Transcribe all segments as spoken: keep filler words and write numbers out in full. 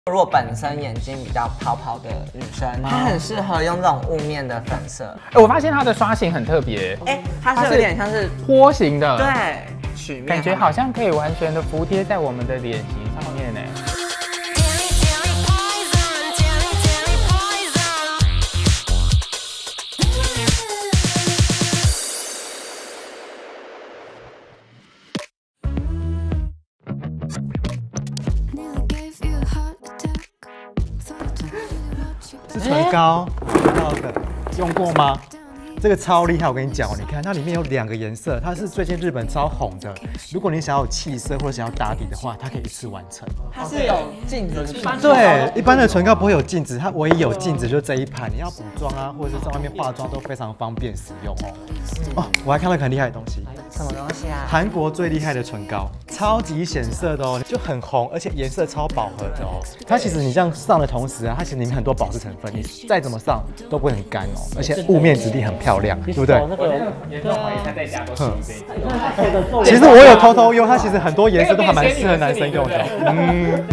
如果本身眼睛比较泡泡的女生，她很适合用这种雾面的粉色。 哎，我发现它的刷型很特别， 哎，它是有点像是坡形的， 对，曲面， 感觉好像可以完全的服贴在我们的脸型上面呢。 是唇膏，看到的用过吗？这个超厉害，我跟你讲哦，你看它里面有两个颜色，它是最近日本超红的。如果你想要有气色或者想要打底的话，它可以一次完成。 它是有镜子， 对，一般的唇膏不会有镜子，它唯一有镜子就是这一盘。你要补妆啊，或者是在外面化妆都非常方便使用哦。哦，我还看到一个很厉害的东西。 什么东西啊？ 韩国最厉害的唇膏，超级显色的哦，就很红，而且颜色超饱和的哦。它其实你这样上的同时啊，它其实里面很多保湿成分，你再怎么上都不会很干哦，而且雾面质地很漂亮，对不对？ 我严重怀疑他在家都是这一其实我有偷偷用，它其实很多颜色都还蛮适合男生用的。嗯。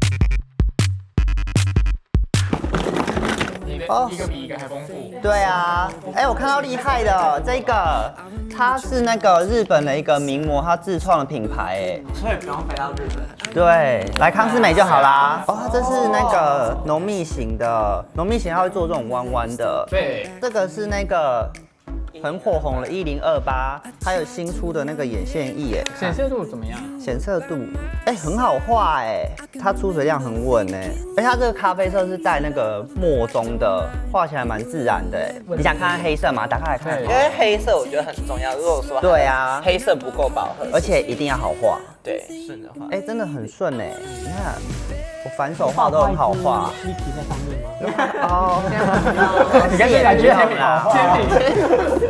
哦，一个比一个还丰富。 对啊，哎，我看到厉害的这个，它是那个日本的一个名模，他自创的品牌，哎，所以不用飞到日本。对，来康是美就好啦。哦，这是那个浓密型的，浓密型它会做这种弯弯的。 对， 这个是那个。 很火红的一零二八，还有新出的那个眼线液，哎， 显色度怎么样？ 显色度，哎，很好画，哎，它出水量很稳，哎，而且它这个咖啡色是带那个墨中的，画起来蛮自然的，哎，你想看看黑色吗？打开来看，因为黑色我觉得很重要。如果说对啊，黑色不够饱和，而且一定要好画，对，顺着画，哎，真的很顺，哎，你看。 我反手画都很好画， 立体在上面吗？ 哦， 你干脆来接签名啦，签名。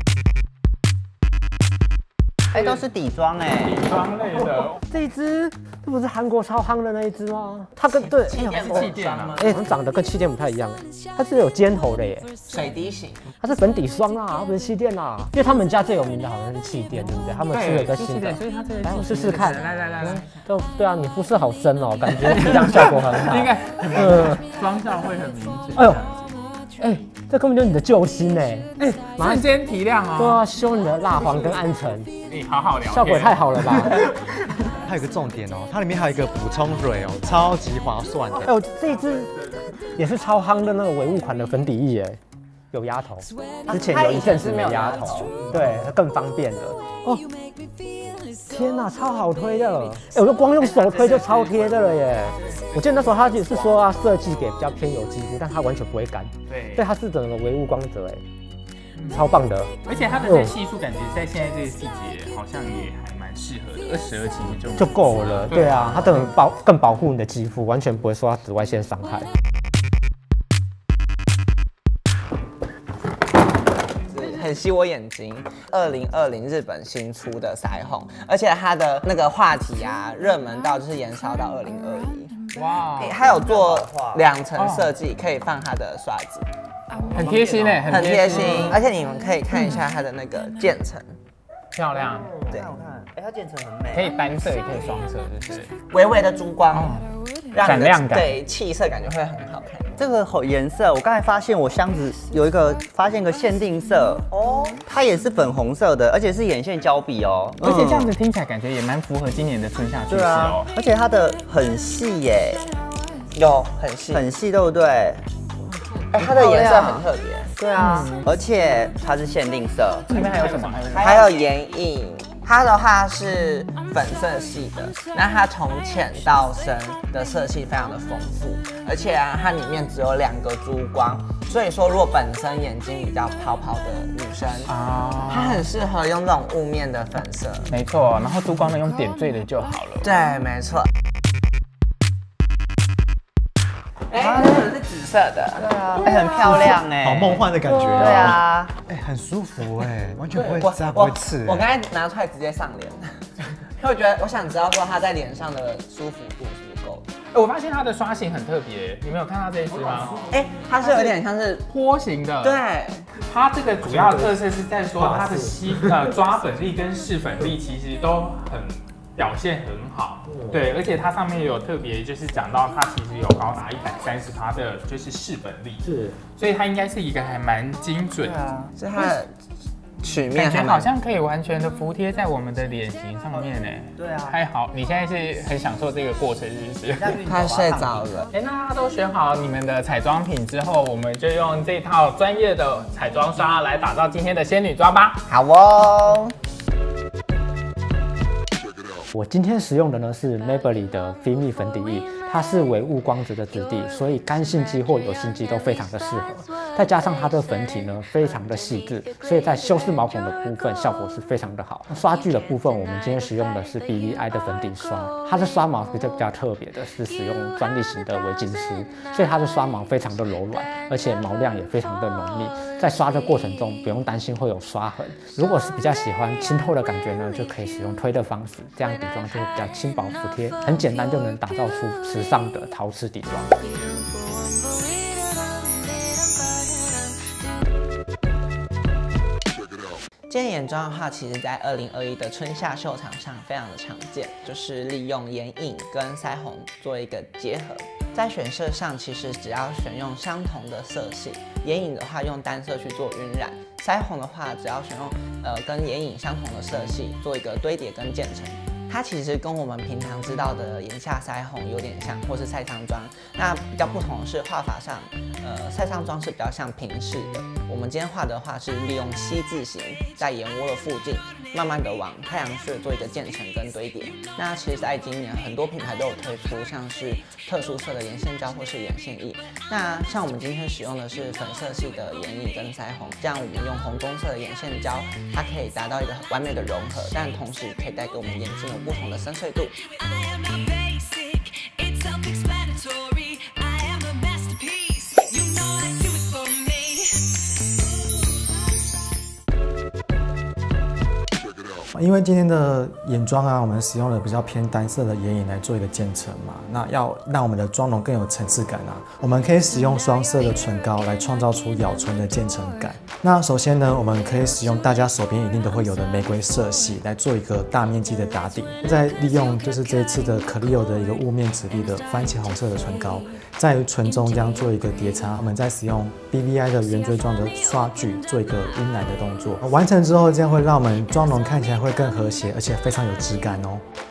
哎，都是底妆哎， 底妆类的。 这一支，这不是韩国超夯的那一支吗？它跟对气垫气垫啊， 哎，好像长得跟气垫不太一样哎，它是有尖头的耶， 水滴型， 它是粉底霜啦，它不是气垫啦，因为他们家最有名的好像是气垫，对不对？他们出了一个新的， 所以它这个来我试试看， 来来来来， 都对啊，你肤色好深哦，感觉提亮效果很好， 应该，嗯，妆效会很明显。哎呦， 哎，这根本就是你的救星哎， 哎，瞬间提亮哦， 对啊，修你的蜡黄跟暗沉， 你好好聊， 效果也太好了吧。 它有个重点哦，它里面还有一个补充水哦，超级划算的。 哎呦，这一支也是超夯的那个唯物款的粉底液，哎，有压头。之前有一阵子没有压头，对，它更方便了。哦，天哪，超好推的！哎，我就光用手推就超贴的了耶。我记得那时候他是说要设计给比较偏油肌肤，但它完全不会干。对，对，它是整个唯物光泽，哎。 超棒的， 而且它的这系数感觉在现在这个季节好像也还蛮适合的，二十二其实就就够了。对啊，它等保更保护你的肌肤，完全不会受到紫外线伤害。 很吸我眼睛。二零二零日本新出的腮红，而且它的那个话题啊，热门到就是延烧到二零二一。哇，还有做两层设计，可以放它的刷子。 很贴心哎， 很贴心，而且你们可以看一下它的那个渐层， 漂亮， 对，好看，哎，它渐层很美， 可以单色也可以双色，对不对？ 微微的珠光， 闪亮感， 对，气色感觉会很好看。这个颜色，我刚才发现我箱子有一个发现个限定色哦，它也是粉红色的，而且是眼线胶笔哦， 而且这样子听起来感觉也蛮符合今年的春夏趋势哦， 而且它的很细耶，有很细，很细，对不对？ 哎，它的颜色很特别，对啊，而且它是限定色。 里面还有什么？ 还有眼影，它的话是粉色系的，那它从浅到深的色系非常的丰富，而且啊，它里面只有两个珠光，所以说如果本身眼睛比较泡泡的女生啊，它很适合用这种雾面的粉色。 没错，然后珠光呢用点缀的就好了。 对，没错。 哎，这个是紫色的，对啊，哎，很漂亮哎， 好梦幻的感觉。 对啊， 哎，很舒服哎，完全不会扎，不会刺。 我刚才拿出来直接上脸，因为我觉得我想知道说它在脸上的舒服度是不是够。 哎，我发现它的刷型很特别，你们有看到这一支吗？ 哎，它是有点像是坡形的。对，它这个主要特色是在说它的吸呃抓粉力跟试粉力其实都很。 表现很好，对，而且它上面有特别就是讲到它其实有高达一百三十趴的就是饰本力， 是， 所以它应该是一个还蛮精准， 对啊，是它的曲面感觉还蛮好像可以完全的服贴在我们的脸型上面呢。 对啊， 还好，你现在是很享受这个过程，是不是？ 他睡着了。 哎，那大家都选好你们的彩妆品之后，我们就用这套专业的彩妆刷来打造今天的仙女妆吧。 好哦。 我今天使用的呢是 Maybelline 的 Fit Me 粉底液，它是微雾光泽的质地，所以干性肌或油性肌都非常的适合。再加上它的粉体呢非常的细致，所以在修饰毛孔的部分效果是非常的好。刷具的部分，我们今天使用的是 B V I 的粉底刷，它的刷毛比较比较特别的是使用专利型的微晶丝，所以它的刷毛非常的柔软，而且毛量也非常的浓密。在刷的过程中不用担心会有刷痕。如果是比较喜欢清透的感觉呢，就可以使用推的方式，这样底妆就会比较轻薄服帖，很简单就能打造出时尚的陶瓷底妆。 今天眼妆的话，其实在二零二一的春夏秀场上非常的常见，就是利用眼影跟腮红做一个结合。在选色上，其实只要选用相同的色系，眼影的话用单色去做晕染，腮红的话只要选用呃跟眼影相同的色系做一个堆叠跟渐层。它其实跟我们平常知道的眼下腮红有点像，或是晒伤妆。那比较不同的是画法上，呃，晒伤妆是比较像平视的。我们今天画的话是利用 C 字形，在眼窝的附近，慢慢的往太阳穴做一个渐层跟堆叠。那其实，在今年很多品牌都有推出像是特殊色的眼线胶或是眼线液。那像我们今天使用的是粉色系的眼影跟腮红，这样我们用红棕色的眼线胶，它可以达到一个完美的融合，但同时可以带给我们眼睛有不同的深邃度。 因为今天的眼妆啊，我们使用了比较偏单色的眼影来做一个渐层嘛，那要让我们的妆容更有层次感啊，我们可以使用双色的唇膏来创造出咬唇的渐层感。那首先呢，我们可以使用大家手边一定都会有的玫瑰色系来做一个大面积的打底，再利用就是这一次的 Clio 的一个雾面质地的番茄红色的唇膏，在唇中这样做一个叠擦，我们再使用 B V I 的圆锥状的刷具做一个晕染的动作，完成之后，这样会让我们妆容看起来会更和谐，而且非常有质感哦。